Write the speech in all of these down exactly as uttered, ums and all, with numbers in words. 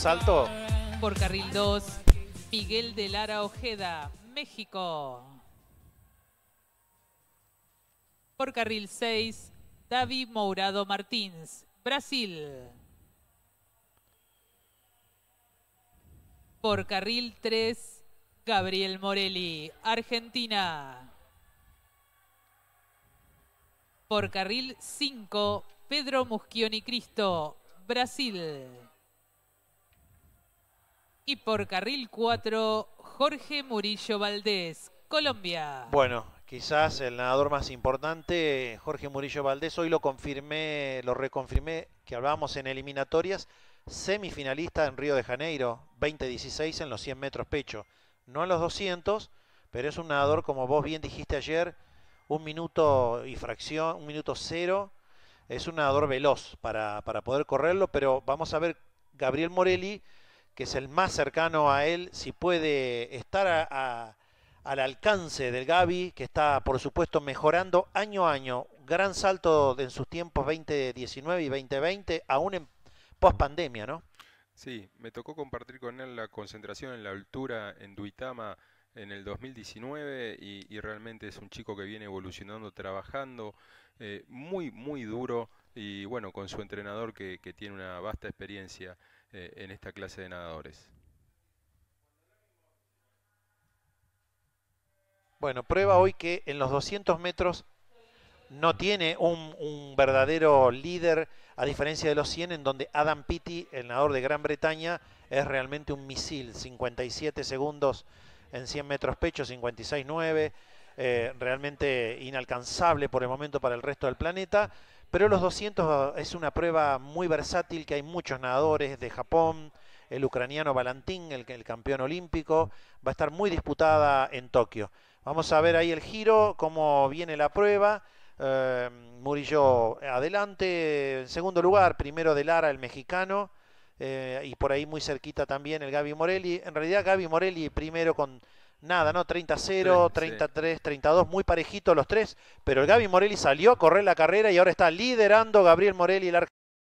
salto. Por carril dos, Miguel de Lara Ojeda, México. Por carril seis, David Mourado Martins, Brasil. Por carril tres, Gabriel Morelli, Argentina. Por carril cinco, Pedro Muschioni Cristo, Brasil. Y por carril cuatro, Jorge Murillo Valdés, Colombia. Bueno, quizás el nadador más importante, Jorge Murillo Valdés, hoy lo confirmé, lo reconfirmé, que hablábamos en eliminatorias, semifinalista en Río de Janeiro, veinte dieciséis en los cien metros pecho. No en los doscientos, pero es un nadador, como vos bien dijiste ayer, un minuto y fracción, un minuto cero. Es un nadador veloz para, para poder correrlo, pero vamos a ver Gabriel Morelli, que es el más cercano a él, si puede estar a, a, al alcance del Gaby, que está por supuesto mejorando año a año. Gran salto en sus tiempos veinte diecinueve y veinte veinte, aún en post pandemia, ¿no? Sí, me tocó compartir con él la concentración en la altura en Duitama en el dos mil diecinueve y, y realmente es un chico que viene evolucionando, trabajando, eh, muy, muy duro y bueno, con su entrenador que, que tiene una vasta experiencia eh, en esta clase de nadadores. Bueno, prueba hoy que en los doscientos metros no tiene un, un verdadero líder, a diferencia de los cien, en donde Adam Peaty, el nadador de Gran Bretaña, es realmente un misil. cincuenta y siete segundos en cien metros pecho, cincuenta y seis nueve, eh, realmente inalcanzable por el momento para el resto del planeta. Pero los doscientos es una prueba muy versátil, que hay muchos nadadores de Japón, el ucraniano Valentín, el, el campeón olímpico, va a estar muy disputada en Tokio. Vamos a ver ahí el giro, cómo viene la prueba. Uh, Murillo adelante, en segundo lugar, primero de Lara, el mexicano, eh, y por ahí muy cerquita también el Gaby Morelli. En realidad Gaby Morelli primero con nada, ¿no? treinta cero, treinta tres, treinta dos, muy parejitos los tres, pero el Gaby Morelli salió a correr la carrera y ahora está liderando Gabriel Morelli, el argentino.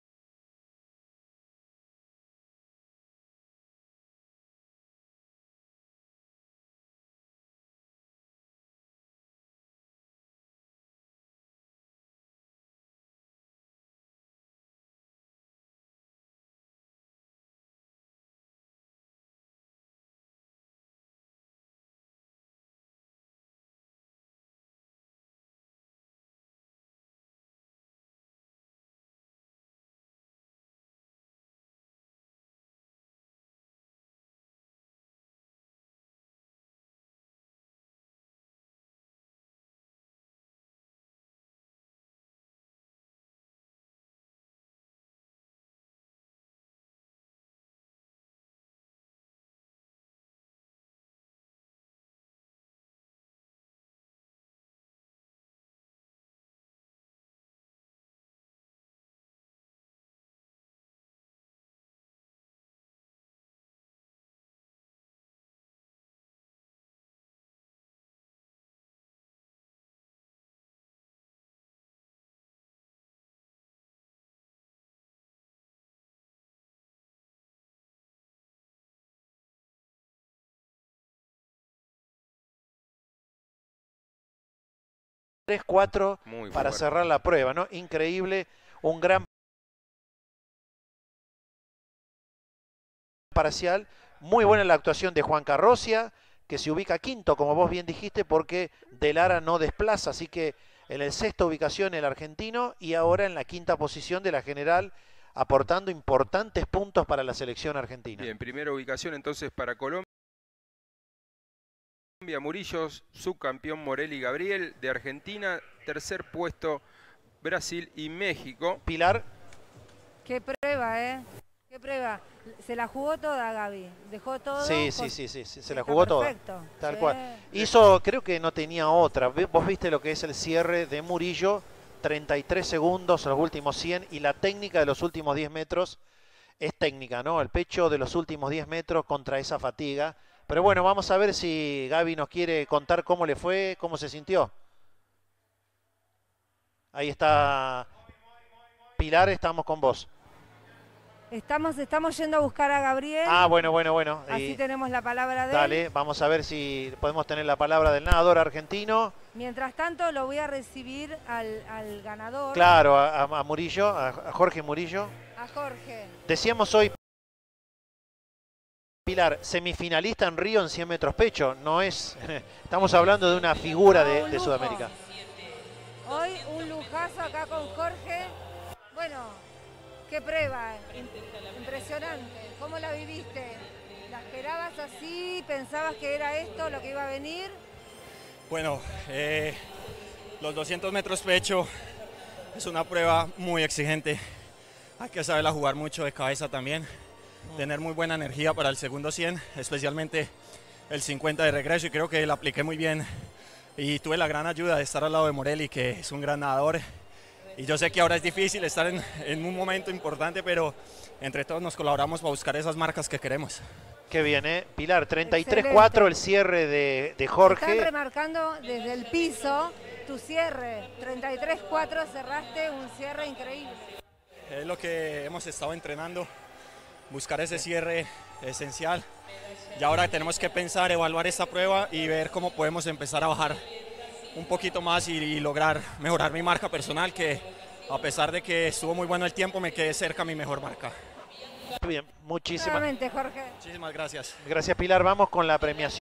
tres cuatro para fuerte. cerrar la prueba, ¿no? Increíble, un gran parcial, muy buena la actuación de Juan Carrocia, que se ubica quinto, como vos bien dijiste, porque De Lara no desplaza, así que en el sexta ubicación el argentino y ahora en la quinta posición de la general, aportando importantes puntos para la selección argentina. Bien, primera ubicación entonces para Colombia. Murillo, subcampeón Morelli Gabriel de Argentina, tercer puesto Brasil y México. Pilar. Qué prueba, ¿eh? Qué prueba. Se la jugó toda Gaby, dejó todo. Sí, sí, sí, sí, sí, se la jugó toda. Perfecto. Tal Sí. cual. Hizo, creo que no tenía otra. Vos viste lo que es el cierre de Murillo, treinta y tres segundos los últimos cien, y la técnica de los últimos diez metros es técnica, ¿no? El pecho de los últimos diez metros contra esa fatiga. Pero bueno, vamos a ver si Gaby nos quiere contar cómo le fue, cómo se sintió. Ahí está Pilar, estamos con vos. Estamos, estamos yendo a buscar a Gabriel. Ah, bueno, bueno, bueno. Así Y tenemos la palabra de él. dale, vamos a ver si podemos tener la palabra del nadador argentino. Mientras tanto, lo voy a recibir al, al ganador. Claro, a, a Murillo, a, a Jorge Murillo. A Jorge. Decíamos hoy, Pilar, semifinalista en Río en cien metros pecho. No es, estamos hablando de una figura No, de, un de lujo. Sudamérica. Hoy un lujazo acá con Jorge. Bueno, qué prueba. Impresionante. ¿Cómo la viviste? ¿La esperabas así? ¿Pensabas que era esto lo que iba a venir? Bueno, eh, los doscientos metros pecho es una prueba muy exigente. Hay que saberla jugar mucho de cabeza también. Tener muy buena energía para el segundo cien, especialmente el cincuenta de regreso, y creo que la apliqué muy bien. Y tuve la gran ayuda de estar al lado de Morelli, que es un gran nadador. Y yo sé que ahora es difícil estar en, en un momento importante, pero entre todos nos colaboramos para buscar esas marcas que queremos. Qué bien, ¿eh? Pilar, treinta y tres cuatro el cierre de, de Jorge. Están remarcando desde el piso tu cierre. treinta y tres cuatro, cerraste un cierre increíble. Es lo que hemos estado entrenando, buscar ese cierre esencial. Y ahora tenemos que pensar, evaluar esta prueba y ver cómo podemos empezar a bajar un poquito más y, y lograr mejorar mi marca personal, que a pesar de que estuvo muy bueno el tiempo, me quedé cerca a mi mejor marca. Bien, muchísimas, Nuevamente, Jorge. Muchísimas gracias. gracias, Pilar. Vamos con la premiación.